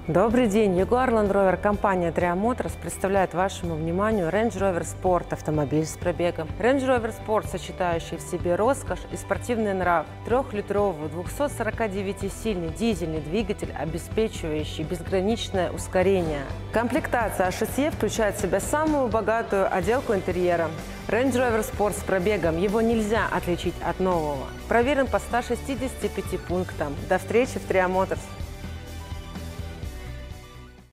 Добрый день! Jaguar Land Rover компания Tria Motors представляет вашему вниманию Range Rover Sport, автомобиль с пробегом. Range Rover Sport, сочетающий в себе роскошь и спортивный нрав. 3-литровый 249-сильный дизельный двигатель, обеспечивающий безграничное ускорение. Комплектация шасси включает в себя самую богатую отделку интерьера. Range Rover Sport с пробегом, его нельзя отличить от нового. Проверен по 165 пунктам. До встречи в Tria Motors!